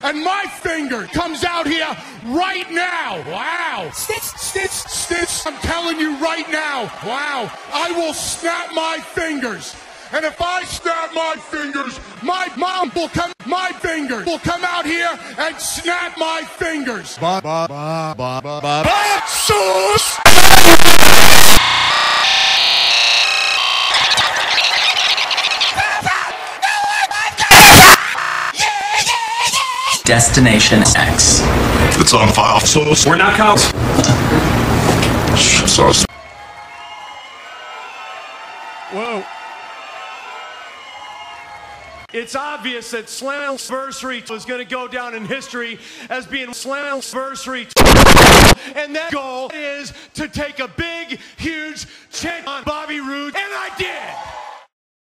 And my finger comes out here right now. Wow. Stitch. I'm telling you right now. Wow. I will snap my fingers. And if I snap my fingers, my mom will come. My fingers will come out here and snap my fingers. Destination X. It's on file, so We're not cops. Sauce. Whoa. It's obvious that Slammiversary was going to go down in history as being Slammiversary. And that goal is to take a big, huge check on Bobby Roode. And I did!